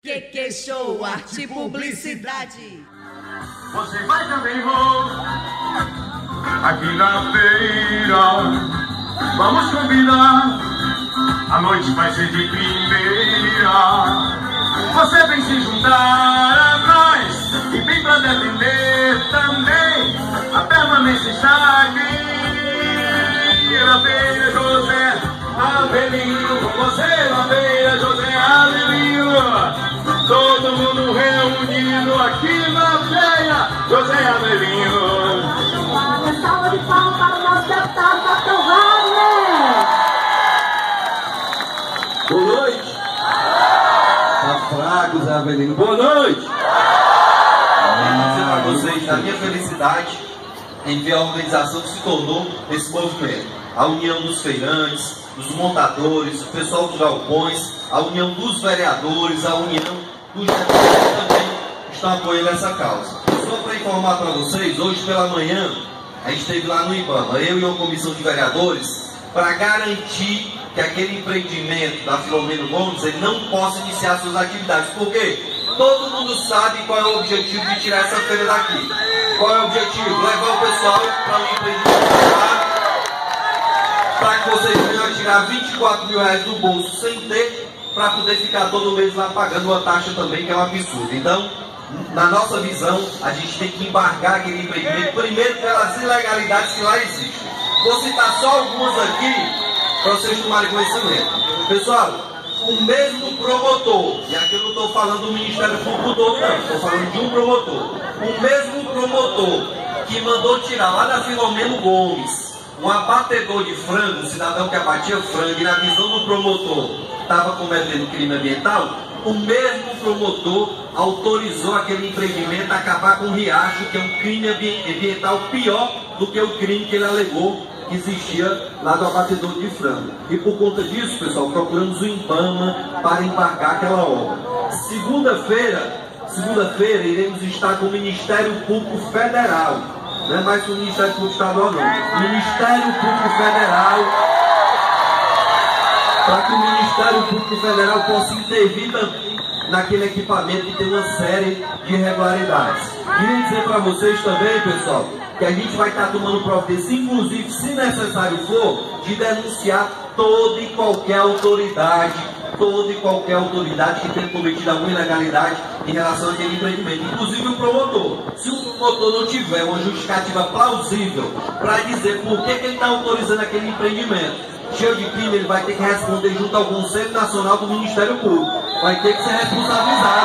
Que show, arte, publicidade. Você vai também, vou aqui na feira. Vamos combinar, a noite vai ser de primeira. Você vem se juntar a nós e vem pra defender também a permanência está aqui. Na feira José Avelino, com você na feira José Avelino. Todo mundo reunido aqui na feira José Avelino. Uma salva de palmas para o nosso deputado Capitão Wagner. Boa noite. Tá fraco, Zé Avelino. Boa noite. Quero dizer para vocês da minha felicidade em ver a organização que se tornou esse movimento. A união dos feirantes, dos montadores, o pessoal dos galpões, a união dos vereadores, a união dos deputados também estão apoiando essa causa. Só para informar para vocês, hoje pela manhã, a gente esteve lá no IBAMA, eu e uma comissão de vereadores, para garantir que aquele empreendimento da Filomeno Gomes ele não possa iniciar suas atividades. Por quê? Todo mundo sabe qual é o objetivo de tirar essa feira daqui. Qual é o objetivo? Levar o pessoal para um empreendimento lá, para que vocês venham tirar 24 mil reais do bolso sem ter, para poder ficar todo mês lá pagando uma taxa também, que é um absurdo. Então, na nossa visão, a gente tem que embargar aquele empreendimento, primeiro pelas ilegalidades que lá existem. Vou citar só algumas aqui, para vocês tomarem conhecimento. Pessoal, o mesmo promotor, e aqui eu não estou falando do Ministério Público todo, não, estou falando de um promotor. O mesmo promotor que mandou tirar lá da Filomeno Gomes um abatedor de frango, um cidadão que abatia frango, e na visão do promotor estava cometendo crime ambiental, o mesmo promotor autorizou aquele empreendimento a acabar com o riacho, que é um crime ambiental pior do que o crime que ele alegou que existia lá do abatedor de frango. E por conta disso, pessoal, procuramos o IBAMA para embarcar aquela obra. Segunda-feira, iremos estar com o Ministério Público Federal. Não é mais o Ministério Público Estadual, não. Ministério Público Federal, para que o Ministério Público Federal possa intervir também naquele equipamento que tem uma série de irregularidades. Queria dizer para vocês também, pessoal, que a gente vai estar tomando providência, inclusive, se necessário for, de denunciar toda e qualquer autoridade que tenha cometido alguma ilegalidade em relação àquele empreendimento, inclusive o promotor. Se o promotor não tiver uma justificativa plausível para dizer por que ele está autorizando aquele empreendimento cheio de crime, ele vai ter que responder junto ao Conselho Nacional do Ministério Público. Vai ter que ser responsabilizado.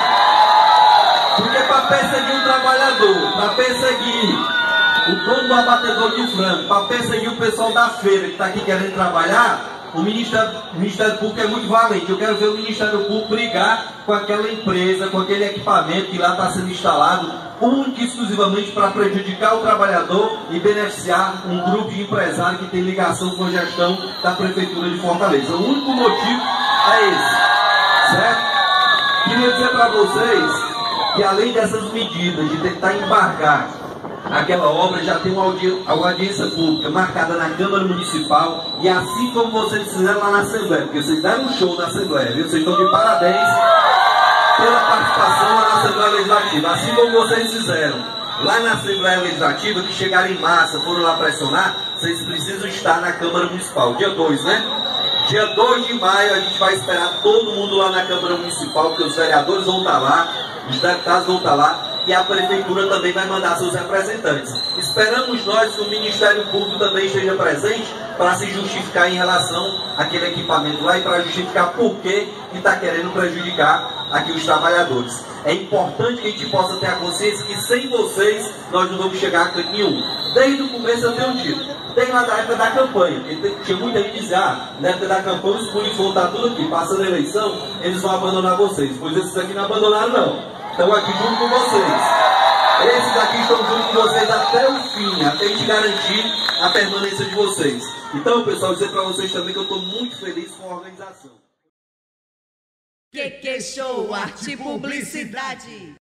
Porque para perseguir um trabalhador, para perseguir o dono do abatedor de frango, para perseguir o pessoal da feira que está aqui querendo trabalhar, o Ministério Público é muito valente. Eu quero ver o Ministério Público brigar com aquela empresa, com aquele equipamento que lá está sendo instalado, única e exclusivamente para prejudicar o trabalhador e beneficiar um grupo de empresários que tem ligação com a gestão da Prefeitura de Fortaleza. O único motivo é esse, certo? Queria dizer para vocês que além dessas medidas de tentar embargar aquela obra, já tem uma audiência pública marcada na Câmara Municipal, e assim como vocês fizeram lá na Assembleia, porque vocês deram um show na Assembleia, viu? Vocês estão de parabéns pela participação lá na Assembleia Legislativa, assim como vocês fizeram lá na Assembleia Legislativa, que chegaram em massa, foram lá pressionar, vocês precisam estar na Câmara Municipal, dia 2, né? Dia 2 de maio a gente vai esperar todo mundo lá na Câmara Municipal, porque os vereadores vão estar lá, os deputados vão estar lá, e a Prefeitura também vai mandar seus representantes. Esperamos nós que o Ministério Público também esteja presente para se justificar em relação àquele equipamento lá e para justificar por que está querendo prejudicar aqui os trabalhadores. É importante que a gente possa ter a consciência que sem vocês nós não vamos chegar a canto nenhum. Desde o começo eu tenho dito, desde lá da época da campanha, porque tinha muita gente que dizia, na época da campanha os políticos vão estar tudo aqui, passando a eleição, eles vão abandonar vocês, pois esses aqui não abandonaram não. Estão aqui junto com vocês. Esses aqui estão junto com vocês até o fim, até a gente garantir a permanência de vocês. Então, pessoal, dizer para vocês também que eu estou muito feliz com a organização. Que show, arte, publicidade.